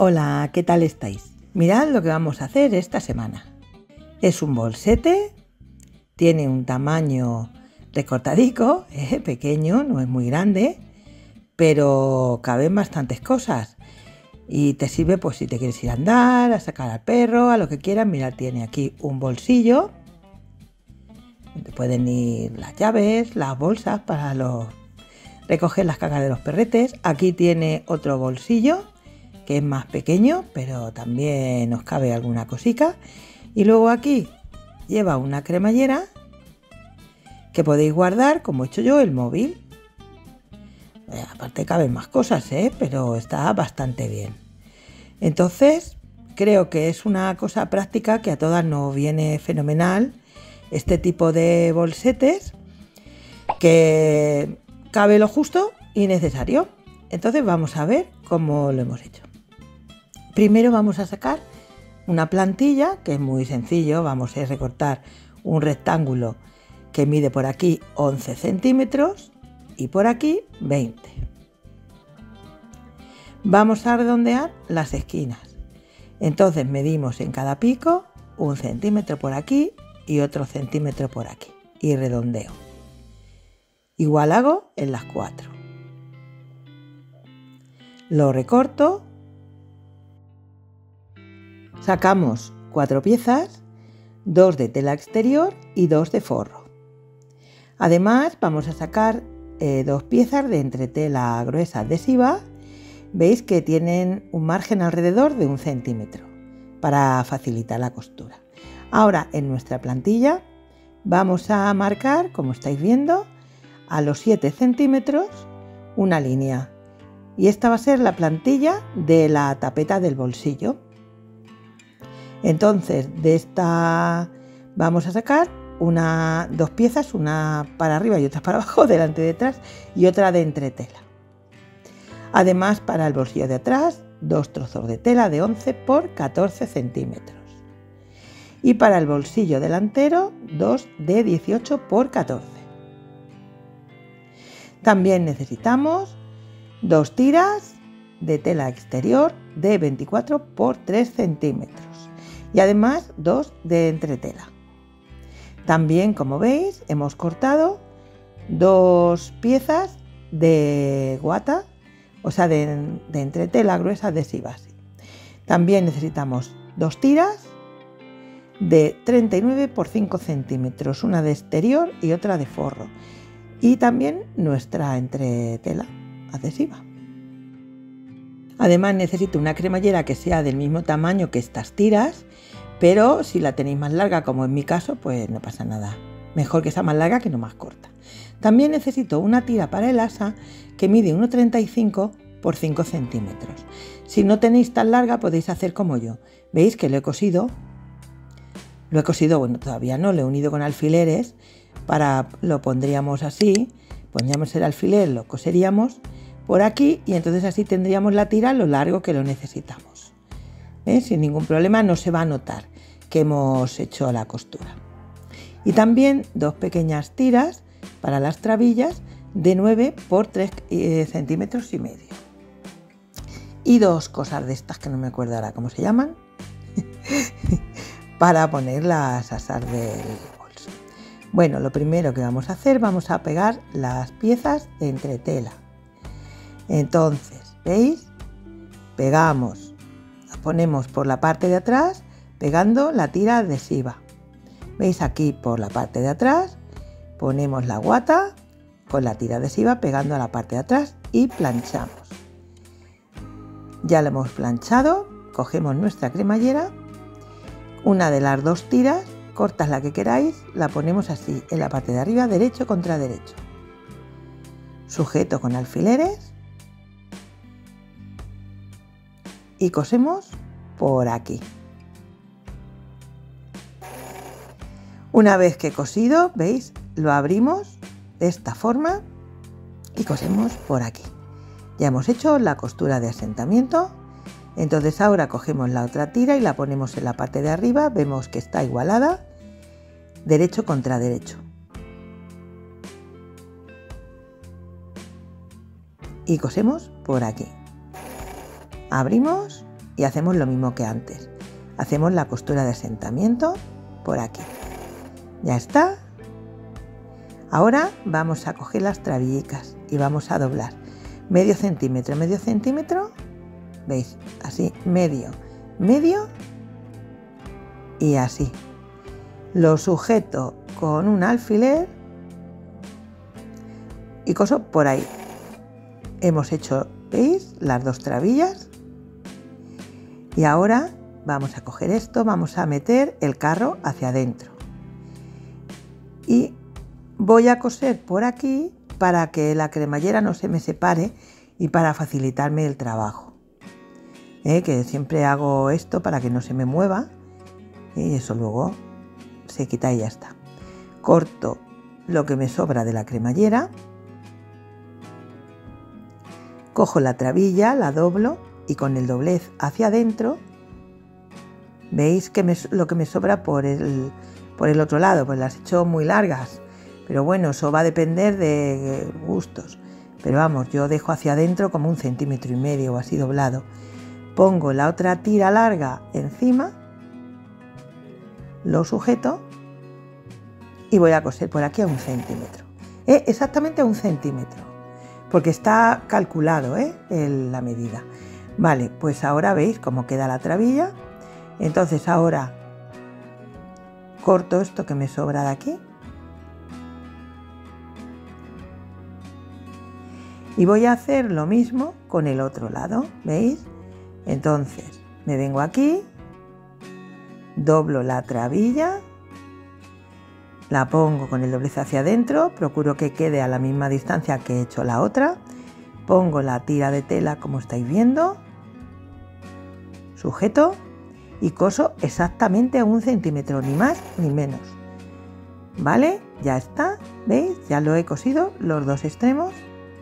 Hola, ¿qué tal estáis? Mirad lo que vamos a hacer esta semana. Es un bolsete, tiene un tamaño recortadico, pequeño, no es muy grande, pero caben bastantes cosas y te sirve pues si te quieres ir a andar, a sacar al perro, a lo que quieras. Mirad, tiene aquí un bolsillo, donde pueden ir las llaves, las bolsas para recoger las cagas de los perretes. Aquí tiene otro bolsillo que es más pequeño, pero también nos cabe alguna cosica. Y luego aquí lleva una cremallera que podéis guardar, como he hecho yo, el móvil. Aparte caben más cosas, pero está bastante bien. Entonces creo que es una cosa práctica que a todas nos viene fenomenal, este tipo de bolsetes que cabe lo justo y necesario. Entonces vamos a ver cómo lo hemos hecho. Primero vamos a sacar una plantilla, que es muy sencillo. Vamos a recortar un rectángulo que mide por aquí 11 centímetros y por aquí 20. Vamos a redondear las esquinas. Entonces medimos en cada pico 1 centímetro por aquí y otro centímetro por aquí y redondeo. Igual hago en las 4. Lo recorto. Sacamos 4 piezas, 2 de tela exterior y 2 de forro. Además vamos a sacar 2 piezas de entretela gruesa adhesiva. Veis que tienen un margen alrededor de 1 centímetro para facilitar la costura. Ahora en nuestra plantilla vamos a marcar, como estáis viendo, a los 7 centímetros una línea. Y esta va a ser la plantilla de la tapeta del bolsillo. Entonces de esta vamos a sacar 2 piezas, una para arriba y otra para abajo, delante y detrás, y otra de entretela. Además, para el bolsillo de atrás, 2 trozos de tela de 11 por 14 centímetros. Y para el bolsillo delantero, 2 de 18 por 14. También necesitamos 2 tiras de tela exterior de 24 por 3 centímetros. Y además 2 de entretela. También, como veis, hemos cortado 2 piezas de guata, o sea, de entretela gruesa adhesiva. También necesitamos 2 tiras de 39 por 5 centímetros, una de exterior y otra de forro. Y también nuestra entretela adhesiva. Además necesito una cremallera que sea del mismo tamaño que estas tiras, pero si la tenéis más larga, como en mi caso, pues no pasa nada. Mejor que sea más larga que no más corta. También necesito una tira para el asa que mide 1,35 por 5 centímetros. Si no tenéis tan larga podéis hacer como yo. Veis que lo he cosido, bueno, todavía no, lo he unido con alfileres. Lo pondríamos así, pondríamos el alfiler, lo coseríamos por aquí y entonces así tendríamos la tira lo largo que lo necesitamos. Sin ningún problema, no se va a notar que hemos hecho la costura. Y también 2 pequeñas tiras para las trabillas de 9 por 3 centímetros y medio. Y 2 cosas de estas que no me acuerdo ahora cómo se llaman, para poner las asas del bolso. Bueno, lo primero que vamos a hacer, vamos a pegar las piezas de entretela. Entonces, ¿veis? Pegamos, la ponemos por la parte de atrás, pegando la tira adhesiva. ¿Veis? Aquí por la parte de atrás ponemos la guata con la tira adhesiva pegando a la parte de atrás y planchamos. Ya lo hemos planchado, cogemos nuestra cremallera, una de las 2 tiras, cortas la que queráis, la ponemos así en la parte de arriba, derecho contra derecho. Sujeto con alfileres y cosemos por aquí. Una vez que he cosido, ¿veis? Lo abrimos de esta forma y cosemos por aquí. Ya hemos hecho la costura de asentamiento. Entonces ahora cogemos la otra tira y la ponemos en la parte de arriba. Vemos que está igualada, derecho contra derecho. Y cosemos por aquí. Abrimos y hacemos lo mismo que antes. Hacemos la costura de asentamiento por aquí. Ya está. Ahora vamos a coger las trabillicas y vamos a doblar medio centímetro, ¿veis? Así, medio y así. Lo sujeto con un alfiler y coso por ahí. Hemos hecho, ¿veis? Las dos trabillas. Y ahora vamos a coger esto, vamos a meter el carro hacia adentro. Y voy a coser por aquí para que la cremallera no se me separe y para facilitarme el trabajo. Que siempre hago esto para que no se me mueva y eso luego se quita y ya está. Corto lo que me sobra de la cremallera, cojo la trabilla, la doblo y con el doblez hacia adentro, veis que lo que me sobra por el otro lado, pues las he hecho muy largas, pero bueno, eso va a depender de gustos. Pero vamos, yo dejo hacia adentro como 1,5 centímetros o así doblado. Pongo la otra tira larga encima, lo sujeto y voy a coser por aquí a 1 centímetro. Exactamente a 1 centímetro, porque está calculado la medida. Vale, pues ahora veis cómo queda la trabilla. Entonces ahora corto esto que me sobra de aquí y voy a hacer lo mismo con el otro lado, ¿veis? Entonces me vengo aquí, doblo la trabilla, la pongo con el doblez hacia adentro, procuro que quede a la misma distancia que he hecho la otra, pongo la tira de tela como estáis viendo, sujeto y coso exactamente a 1 centímetro, ni más ni menos. ¿Vale? Ya está, ¿veis? Ya lo he cosido los dos extremos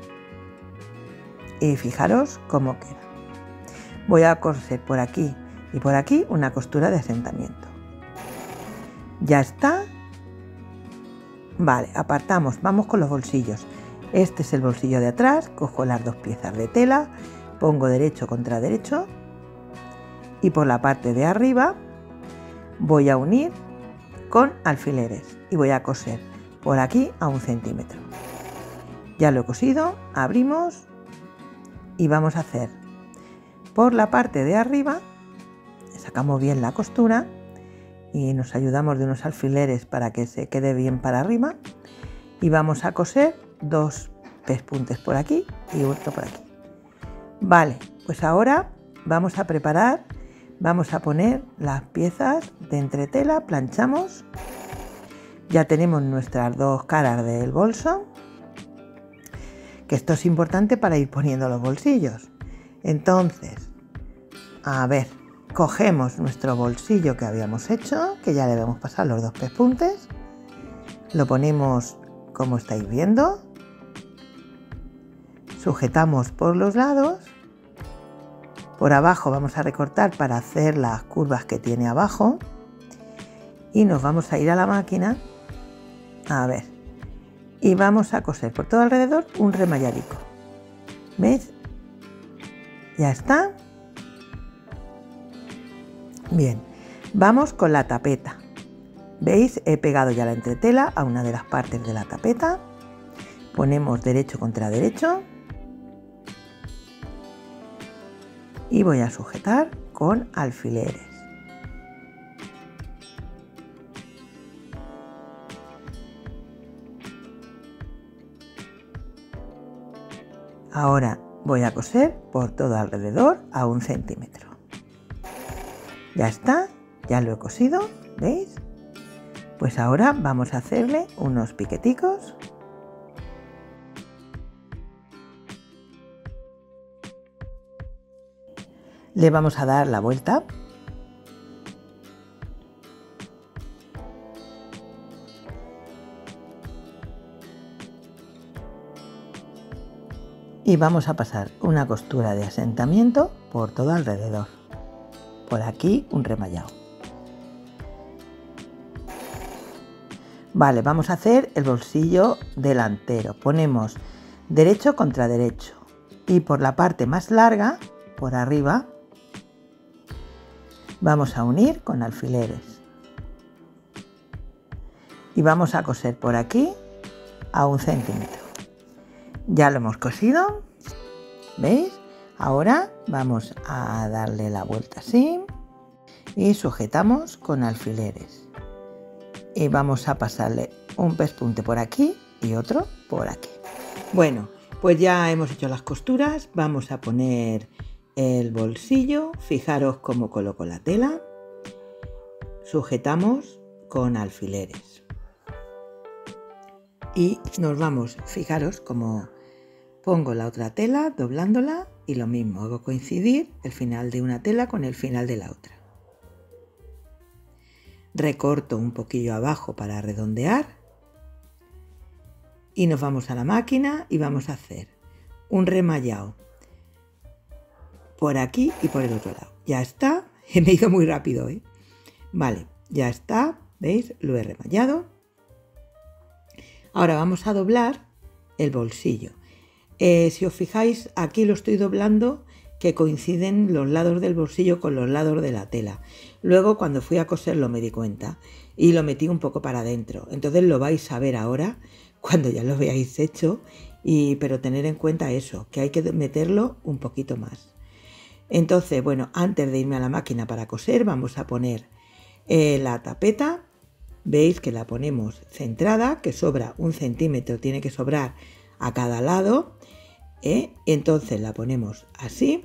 y fijaros cómo queda. Voy a coser por aquí y por aquí una costura de asentamiento. Ya está. Vale, apartamos, vamos con los bolsillos. Este es el bolsillo de atrás, cojo las dos piezas de tela, pongo derecho contra derecho y por la parte de arriba voy a unir con alfileres y voy a coser por aquí a 1 centímetro. Ya lo he cosido, abrimos y vamos a hacer por la parte de arriba, sacamos bien la costura y nos ayudamos de unos alfileres para que se quede bien para arriba y vamos a coser 2 pespuntes por aquí y otro por aquí. Vale, pues ahora vamos a preparar, vamos a poner las piezas de entretela, planchamos, ya tenemos nuestras dos caras del bolso, que esto es importante para ir poniendo los bolsillos. Entonces, a ver, cogemos nuestro bolsillo que habíamos hecho, que ya le hemos pasado los 2 pespuntes, lo ponemos como estáis viendo, sujetamos por los lados, por abajo vamos a recortar para hacer las curvas que tiene abajo y nos vamos a ir a la máquina, a ver, y vamos a coser por todo alrededor un remalladico, ¿veis? Ya está. Bien, vamos con la tapeta. ¿Veis? He pegado ya la entretela a una de las partes de la tapeta. Ponemos derecho contra derecho. Y voy a sujetar con alfileres. Ahora voy a coser por todo alrededor a 1 centímetro. Ya está, ya lo he cosido, ¿veis? Pues ahora vamos a hacerle unos piqueticos. Le vamos a dar la vuelta. Y vamos a pasar una costura de asentamiento por todo alrededor. Por aquí un remallado. Vale, vamos a hacer el bolsillo delantero. Ponemos derecho contra derecho y por la parte más larga, por arriba, Vamos a unir con alfileres y vamos a coser por aquí a 1 centímetro. Ya lo hemos cosido, ¿veis? Ahora vamos a darle la vuelta así y sujetamos con alfileres y vamos a pasarle un pespunte por aquí y otro por aquí. Bueno, pues ya hemos hecho las costuras, vamos a poner el bolsillo. Fijaros cómo coloco la tela, sujetamos con alfileres y nos vamos, fijaros cómo pongo la otra tela doblándola y lo mismo, hago coincidir el final de una tela con el final de la otra. Recorto un poquillo abajo para redondear y nos vamos a la máquina y vamos a hacer un remallado por aquí y por el otro lado. Ya está, me he ido muy rápido, ¿eh? Vale, ya está, ¿veis? Lo he remallado. Ahora vamos a doblar el bolsillo. Si os fijáis, aquí lo estoy doblando que coinciden los lados del bolsillo con los lados de la tela. Luego cuando fui a coserlo me di cuenta y lo metí un poco para adentro. Entonces lo vais a ver ahora cuando ya lo veáis hecho, pero tener en cuenta eso, que hay que meterlo un poquito más. Entonces, bueno, antes de irme a la máquina para coser vamos a poner la tapeta. Veis que la ponemos centrada, que sobra 1 centímetro, tiene que sobrar a cada lado. Entonces la ponemos así,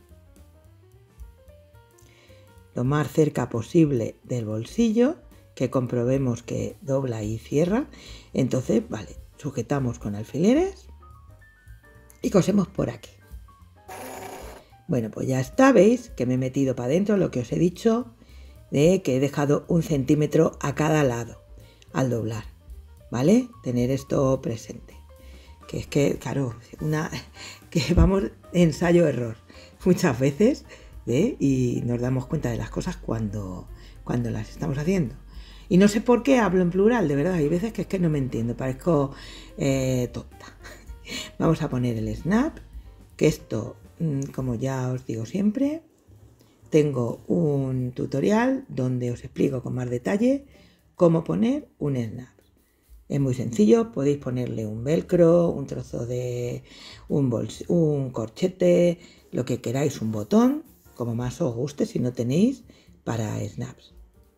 lo más cerca posible del bolsillo, que comprobemos que dobla y cierra. Entonces, vale, sujetamos con alfileres y cosemos por aquí. Bueno, pues ya está, veis que me he metido para adentro, lo que os he dicho, de que he dejado 1 centímetro a cada lado al doblar, ¿vale? Tener esto presente. Que es que, claro, que vamos ensayo-error muchas veces, y nos damos cuenta de las cosas cuando las estamos haciendo. Y no sé por qué hablo en plural, de verdad, hay veces que es que no me entiendo, parezco tonta. Vamos a poner el snap, que esto, como ya os digo siempre, tengo un tutorial donde os explico con más detalle cómo poner un snap. Es muy sencillo, podéis ponerle un velcro, un trozo de un corchete, lo que queráis, un botón, como más os guste si no tenéis para snaps.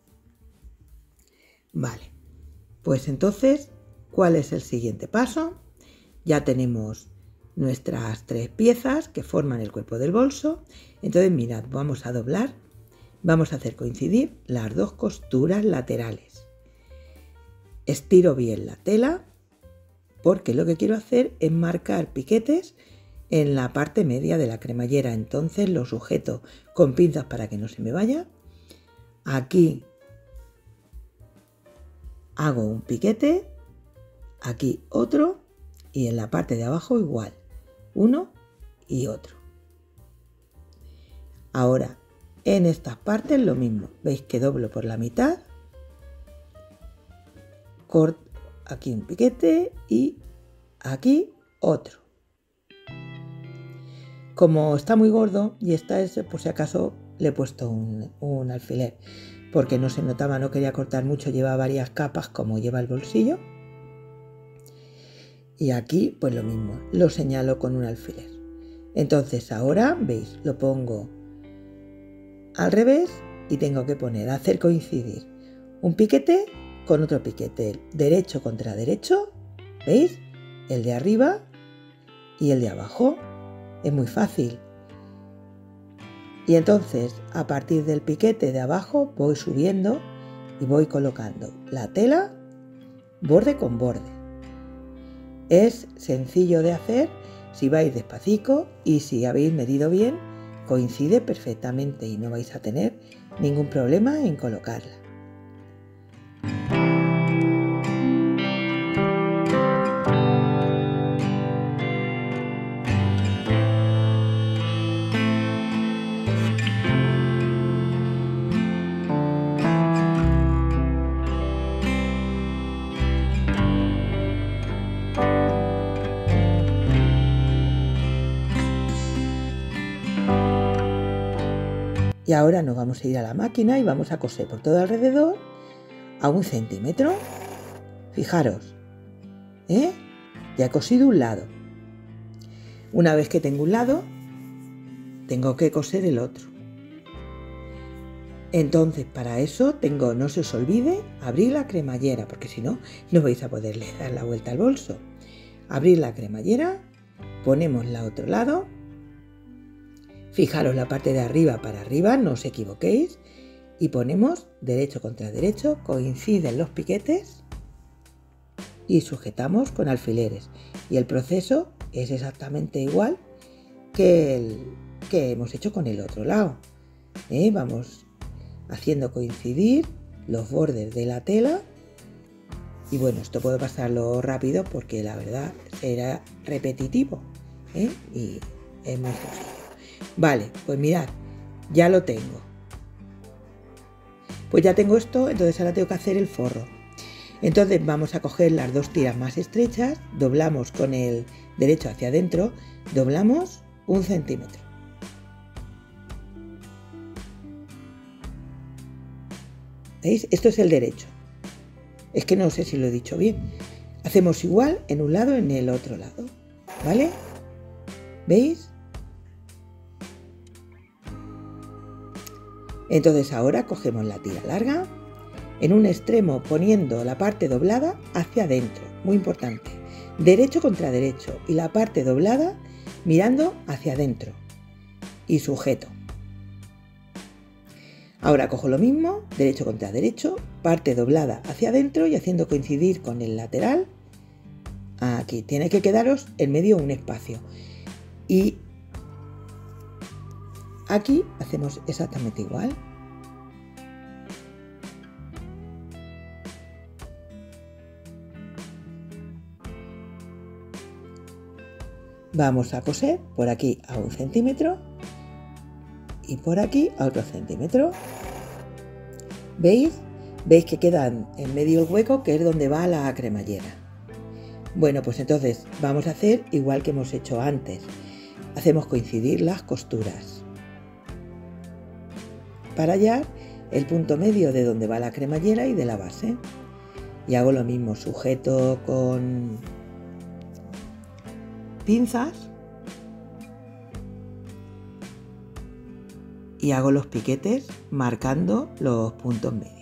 Vale, pues entonces, ¿cuál es el siguiente paso? Ya tenemos nuestras 3 piezas que forman el cuerpo del bolso. Entonces, mirad, vamos a doblar, vamos a hacer coincidir las 2 costuras laterales. Estiro bien la tela porque lo que quiero hacer es marcar piquetes en la parte media de la cremallera. Entonces lo sujeto con pinzas para que no se me vaya. Aquí hago un piquete, aquí otro y en la parte de abajo igual, uno y otro. Ahora en estas partes lo mismo, veis que doblo por la mitad. Corto aquí un piquete y aquí otro. Como está muy gordo y está ese, por si acaso le he puesto un alfiler, porque no se notaba, no quería cortar mucho, lleva varias capas como lleva el bolsillo. Y aquí pues lo mismo, lo señalo con un alfiler. Entonces ahora, veis, lo pongo al revés y tengo que hacer coincidir un piquete con otro piquete, derecho contra derecho, ¿veis? El de arriba y el de abajo. Es muy fácil. Y entonces, a partir del piquete de abajo, voy subiendo y voy colocando la tela borde con borde. Es sencillo de hacer si vais despacito y si habéis medido bien, coincide perfectamente y no vais a tener ningún problema en colocarla. Y ahora nos vamos a ir a la máquina y vamos a coser por todo alrededor a 1 centímetro. Fijaros, ya he cosido un lado. Una vez que tengo un lado, tengo que coser el otro. Entonces, para eso no se os olvide abrir la cremallera, porque si no, no vais a poderle dar la vuelta al bolso. Abrir la cremallera, ponemos la otro lado. Fijaros la parte de arriba para arriba, no os equivoquéis. Y ponemos derecho contra derecho, coinciden los piquetes y sujetamos con alfileres. Y el proceso es exactamente igual que hemos hecho con el otro lado. Vamos haciendo coincidir los bordes de la tela. Y bueno, esto puedo pasarlo rápido porque la verdad será repetitivo, y es muy sencillo. Vale, pues mirad, ya lo tengo. Pues ya tengo esto, entonces ahora tengo que hacer el forro. Entonces vamos a coger las 2 tiras más estrechas, doblamos con el derecho hacia adentro, doblamos 1 centímetro. ¿Veis? Esto es el derecho. Es que no sé si lo he dicho bien. Hacemos igual en un lado y en el otro lado. ¿Vale? ¿Veis? Entonces ahora cogemos la tira larga, en un extremo poniendo la parte doblada hacia adentro. Muy importante. Derecho contra derecho y la parte doblada mirando hacia adentro. Y sujeto. Ahora cojo lo mismo, derecho contra derecho, parte doblada hacia adentro y haciendo coincidir con el lateral. Aquí tiene que quedaros en medio un espacio. Y aquí hacemos exactamente igual. Vamos a coser por aquí a 1 centímetro. Y por aquí a otro centímetro. ¿Veis? ¿Veis que quedan en medio el hueco, que es donde va la cremallera? Bueno, pues entonces vamos a hacer igual que hemos hecho antes. Hacemos coincidir las costuras para hallar el punto medio de donde va la cremallera y de la base. Y hago lo mismo, sujeto con pinzas. Y hago los piquetes marcando los puntos medios.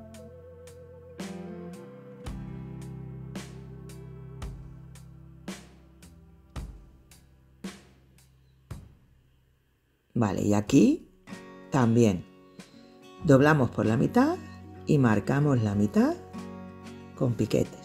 Vale, y aquí también doblamos por la mitad y marcamos la mitad con piquetes.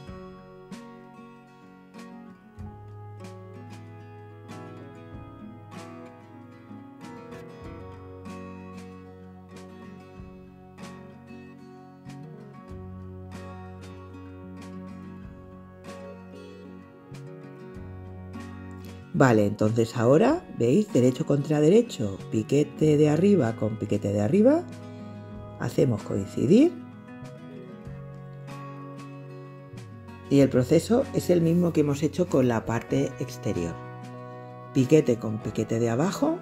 Vale, entonces ahora, ¿veis? Derecho contra derecho, piquete de arriba con piquete de arriba. Hacemos coincidir. Y el proceso es el mismo que hemos hecho con la parte exterior. Piquete con piquete de abajo.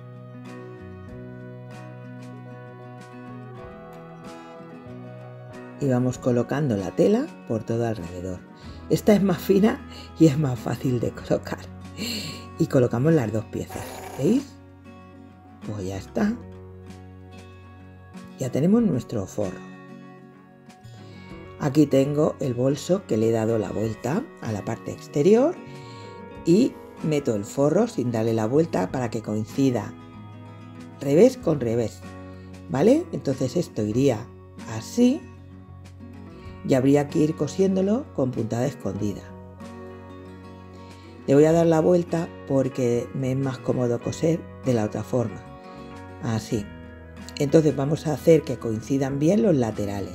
Y vamos colocando la tela por todo alrededor. Esta es más fina y es más fácil de colocar. Y colocamos las 2 piezas, ¿veis? Pues ya está. Ya tenemos nuestro forro. Aquí tengo el bolso que le he dado la vuelta a la parte exterior y meto el forro sin darle la vuelta para que coincida revés con revés, ¿vale? Entonces esto iría así y habría que ir cosiéndolo con puntada escondida. Le voy a dar la vuelta porque me es más cómodo coser de la otra forma. Así. Entonces vamos a hacer que coincidan bien los laterales.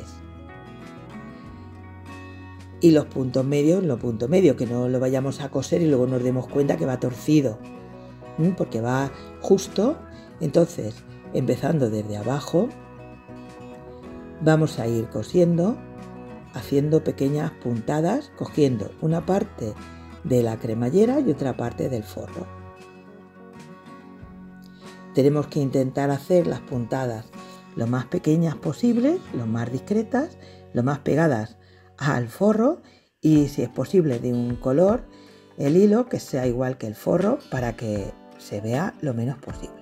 Y los puntos medios, que no lo vayamos a coser y luego nos demos cuenta que va torcido. Porque va justo. Entonces, empezando desde abajo, vamos a ir cosiendo, haciendo pequeñas puntadas, cogiendo una parte de la cremallera y otra parte del forro. Tenemos que intentar hacer las puntadas lo más pequeñas posibles, lo más discretas, lo más pegadas al forro y, si es posible, de un color el hilo que sea igual que el forro para que se vea lo menos posible.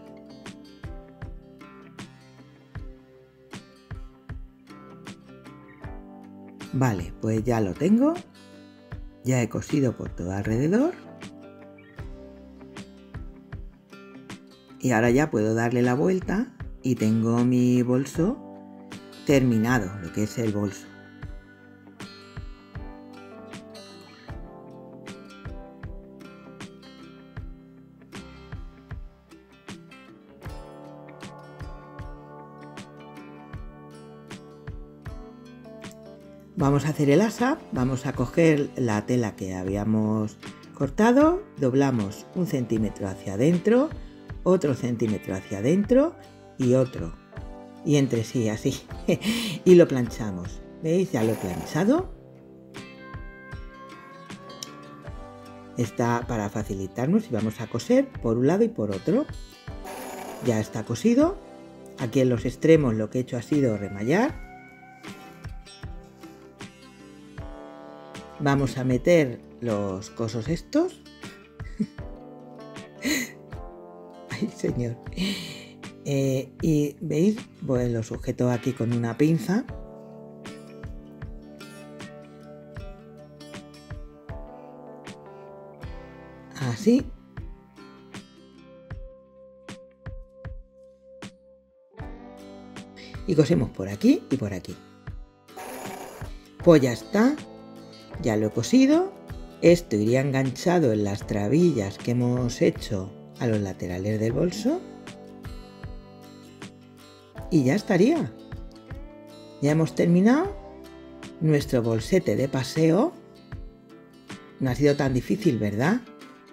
Vale, pues ya lo tengo, ya he cosido por todo alrededor y ahora ya puedo darle la vuelta y tengo mi bolso terminado, lo que es el bolso. Vamos a hacer el asa, vamos a coger la tela que habíamos cortado, doblamos 1 centímetro hacia adentro, otro centímetro hacia adentro y otro, y entre sí, así, y lo planchamos. ¿Veis? Ya lo he planchado. Está para facilitarnos y vamos a coser por un lado y por otro. Ya está cosido. Aquí en los extremos lo que he hecho ha sido remallar. Vamos a meter los cosos estos. Ay, señor. Y veis, pues lo sujeto aquí con una pinza. Así. Y cosemos por aquí y por aquí. Pues ya está. Ya lo he cosido. Esto iría enganchado en las trabillas que hemos hecho a los laterales del bolso. Y ya estaría. Ya hemos terminado nuestro bolsete de paseo. No ha sido tan difícil, ¿verdad?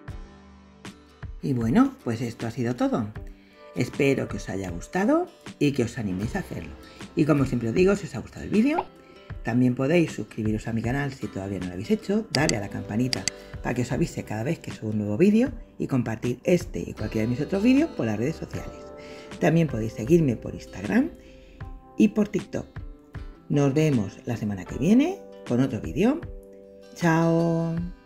Y bueno, pues esto ha sido todo. Espero que os haya gustado y que os animéis a hacerlo. Y como siempre os digo, si os ha gustado el vídeo, también podéis suscribiros a mi canal si todavía no lo habéis hecho, darle a la campanita para que os avise cada vez que subo un nuevo vídeo y compartir este y cualquiera de mis otros vídeos por las redes sociales. También podéis seguirme por Instagram y por TikTok. Nos vemos la semana que viene con otro vídeo. ¡Chao!